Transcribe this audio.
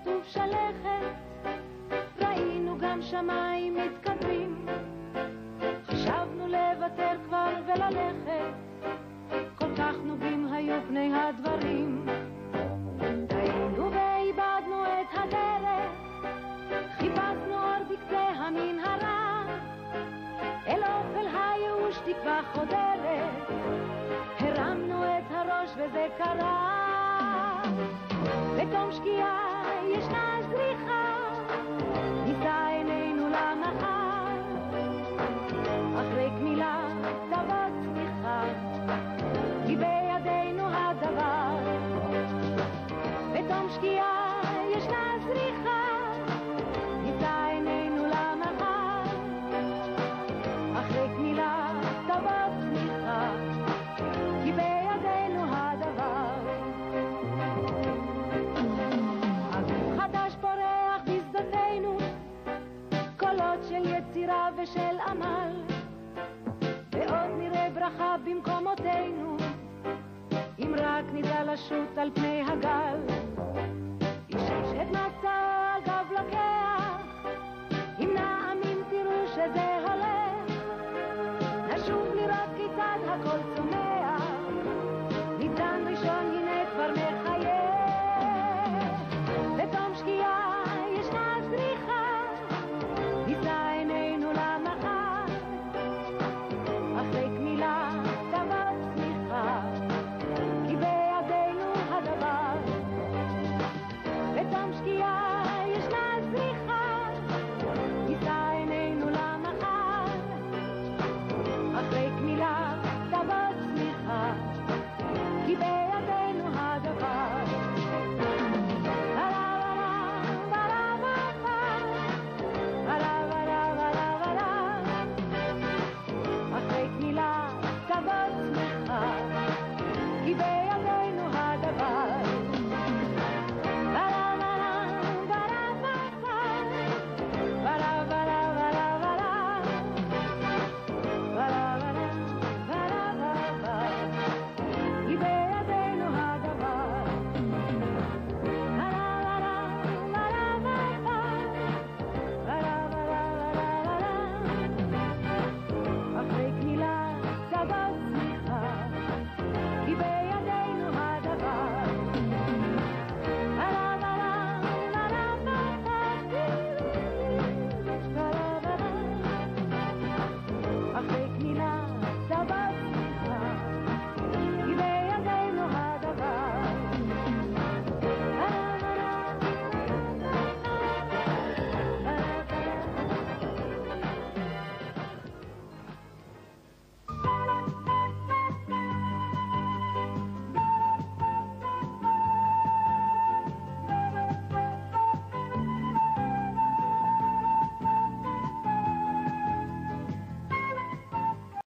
טוב שלכת, ראינו גם שמיים מתקדמים, חשבנו לוותר כבר וללכת, כל כך נוגעים היו פני הדברים. היינו ואיבדנו את הדרך, חיפשנו אור בקצה המנהרה, אל אופל הייאוש תקווה חודרת, הרמנו את הראש וזה קרה. בתום שקיעה ישנה זריחה, נישא עינינו למחר, אחרי גמילה תבוא צמיחה, כי בידינו הדבר. בתום שקיעה ישנה זריחה, נישא עינינו למחר, אחרי גמילה תבוא צמיחה, כי בידינו הדבר. אביב חדש פורח בשדותינו, קולות של יצירה ושל עמל, ועוד נראה ברכה במקומותינו, אם רק נדע לשוט על פני הגל.